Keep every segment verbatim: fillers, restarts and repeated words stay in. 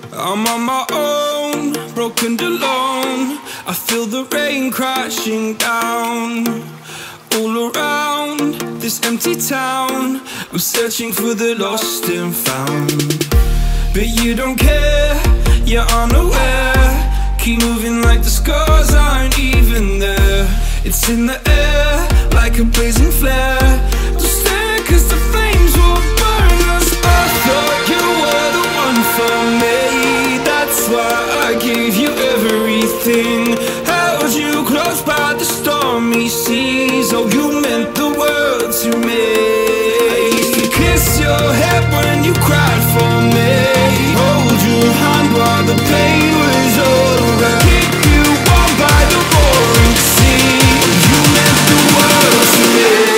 I'm on my own, broken and alone. I feel the rain crashing down all around this empty town. I'm searching for the lost and found, but you don't care, you're unaware. Keep moving like the scars aren't even there. It's in the air like a blazing flare. Don't stare cause the flames will burn us. I thought you were the one for me, that's why I gave you everything. Held you close by the stormy seas. Oh, you meant the world to me. I used to kiss your head when you cried for me, hold your hand while the pain was over, keep you warm by the roaring sea. Oh, you meant the world to me.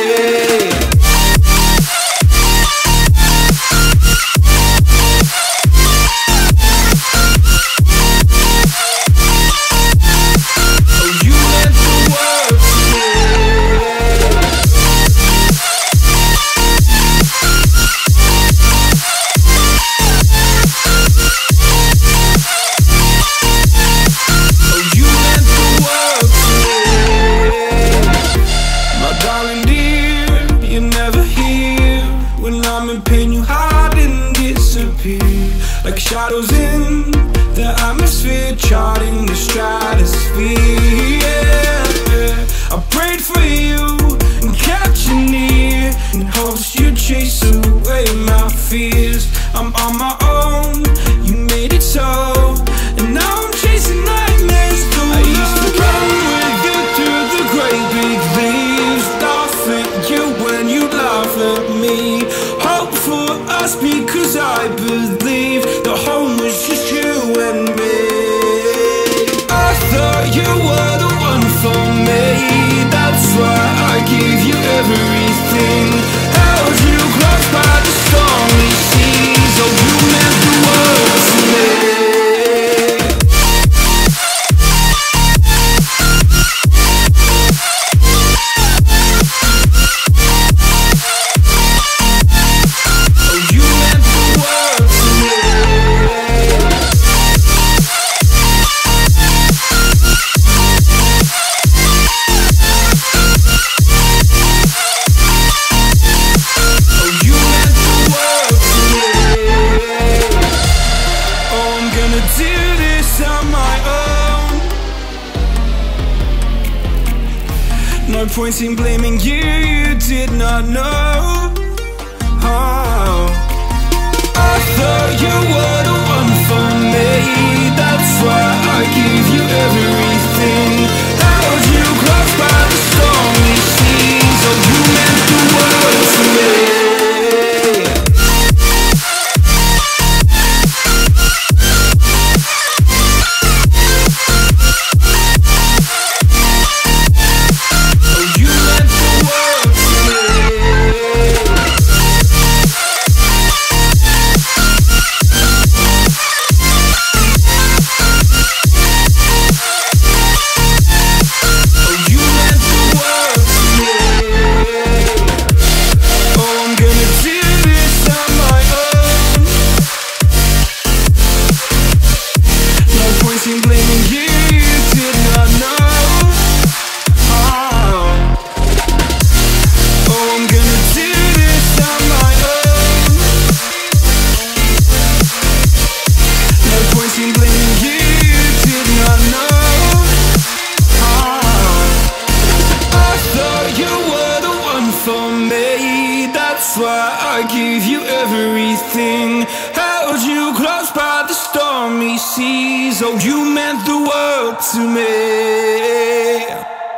Like shadows in the atmosphere, charting the stratosphere. Yeah. I prayed for you and kept you near in hopes you'd chase away my fears. I'm on my own, you made it so, and now I'm chasing nightmares too. I used to run with you through the great big leaves, laugh at you when you laugh at me. Hope for us because I believe the home was just you and me. I thought you were the one for me, that's why I gave you everything. Held you close by the stormy seas. Oh, you meant the world to me. No point in blaming you, you did not know. Oh, I thought you were the one for me, that's why I gave you everything. Held you close by the stormy seas. Oh, you meant the world to me. That's why I gave you everything. Held you close by the stormy seas. Oh, you meant the world to me.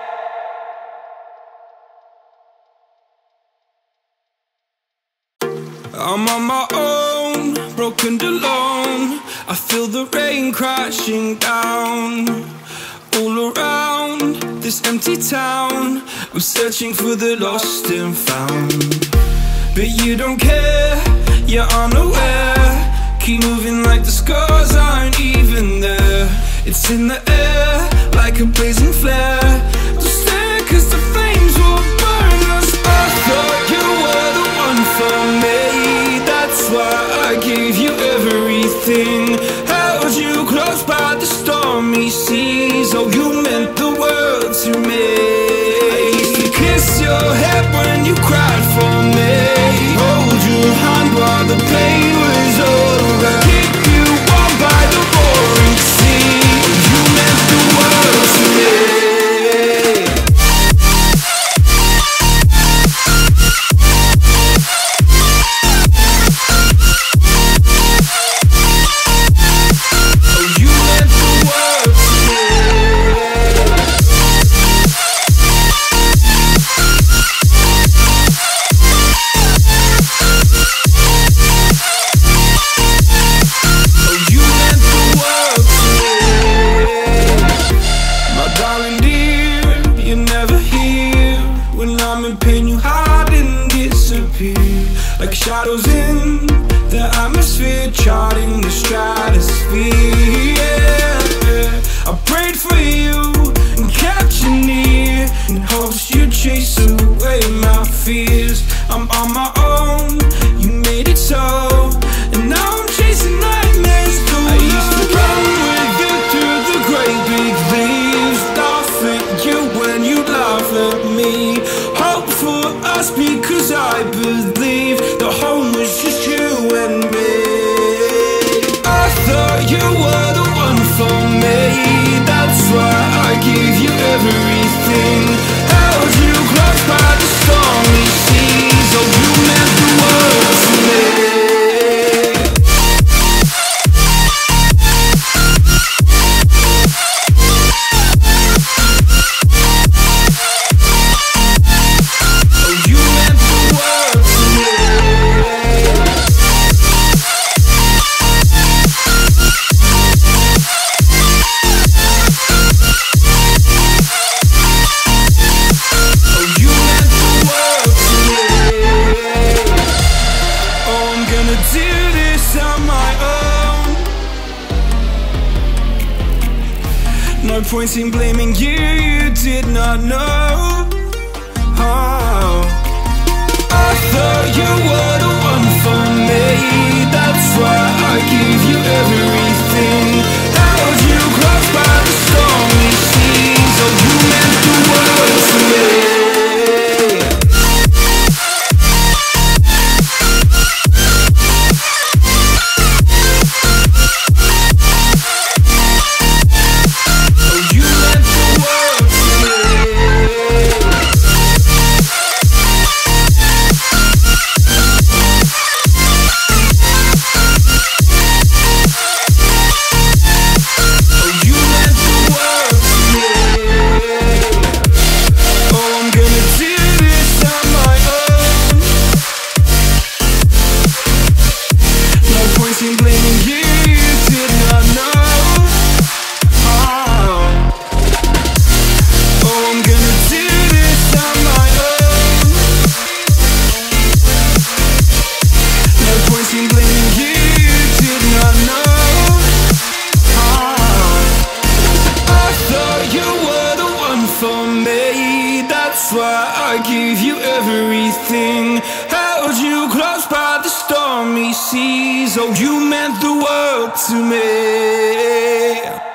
I'm on my own, broken and alone. I feel the rain crashing down all around this empty town. I'm searching for the lost and found, but you don't care, you're unaware. Keep moving like the scars aren't even there. It's in the air like a blazing flare. Don't stare cause the flames will burn us. I thought you were the one for me, that's why I gave you everything. everything. Held you close by the stormy seas. Oh, you meant the world to me. I used to kiss your head when you cried for me. Hold your hand while the pain was over. Keep you warm by the roaring sea. You meant the world to me. Like shadows in the atmosphere, charting the stratosphere. Yeah. I prayed for you and kept you near, in hopes you'd chase away my fears. I'm on my own, you made it so, and now I'm chasing nightmares too. I used to run with you through the great big leaves, laugh at you when you laugh at me. Hope for us because I believe the home was just you and me. I thought you were the one for me, that's why I give you everything. Held you close by the stormy seas. Oh, you meant the world to me. No point in blaming you, you did not know. Oh, I thought you were the one for me, that's why I give you everything. Held you close by the stormy seas. Oh, you meant the world to me. That's why I give you everything. Held you close by the stormy seas. Oh, you meant the world to me.